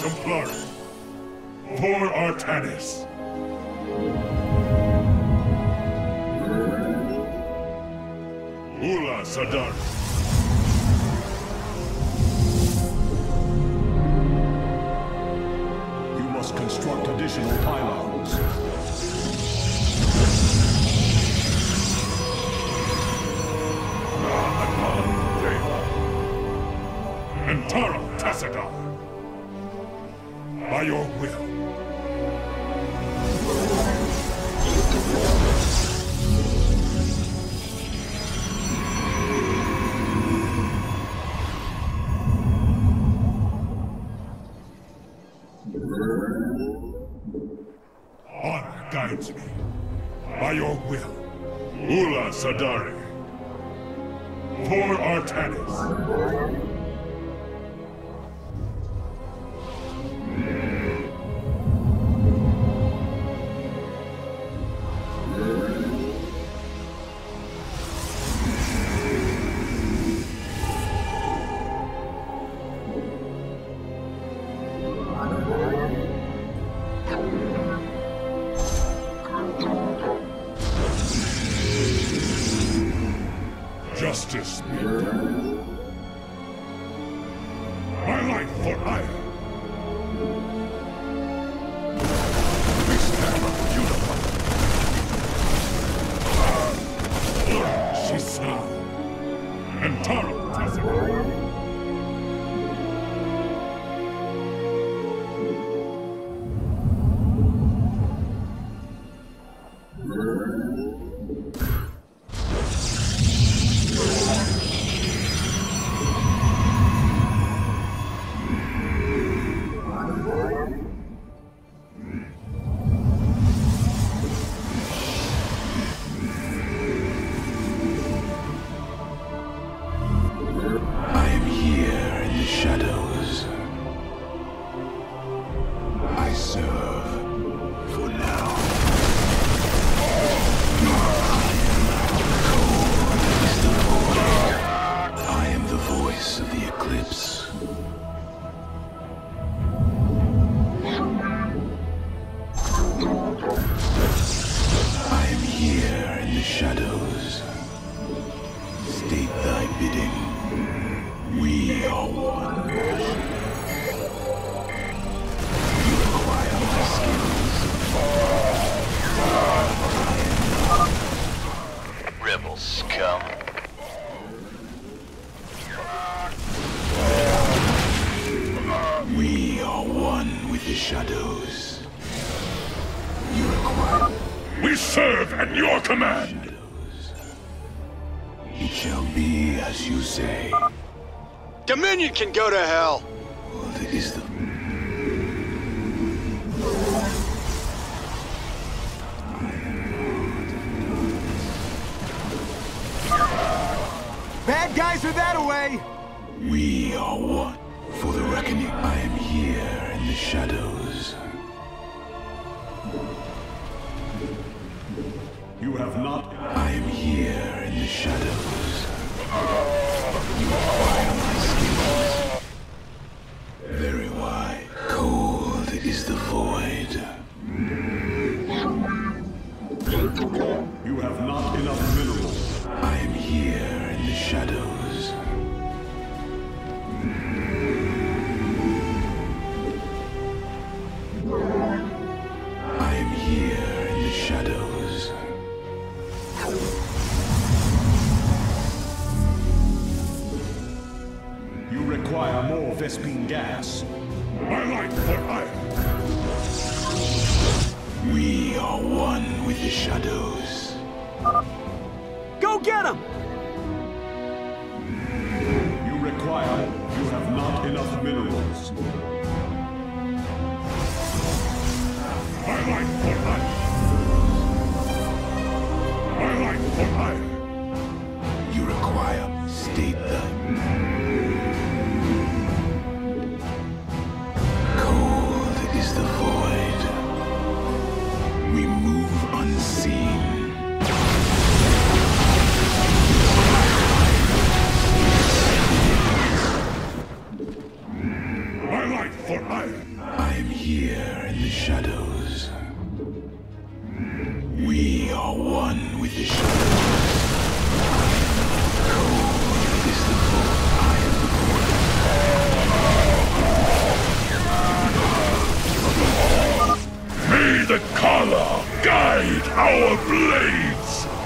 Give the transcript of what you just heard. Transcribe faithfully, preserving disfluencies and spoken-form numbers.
Templari. For Artanis. Ula Sadari. You must construct additional pylons. Antara Tassadar. By your will. Honor guides me. By your will. Ula Sadari. For Artanis. Justice be done. My life for Aya. We stand unified. Shisa. Antara Tassadar. Shadows. I serve for now. I am the voice of the eclipse. I am here in the shadows. State thy bidding. We are one. You acquire my skills. Rebel scum. We are one with the shadows. You acquire. We serve at your command. Shadows. It shall be as you say. Dominion can go to hell! Well, it is the... Bad guys are that away! We are one. For the reckoning, I am here in the shadows. You have not... I am here in the shadows. You acquire my skills. Very wide. Cold is the void. You have not enough minerals. I am here in the shadows. I am here in the shadows. You require more Vespene gas. My life for Aya. We are one with the shadows. Go get him! You require... You have not enough minerals. My life for Aya. My life for Aya. You require state that. Cold is the void. We move unseen. My life for Aya. with the shadows. Cold is the force. I am the May the Kala guide our blades!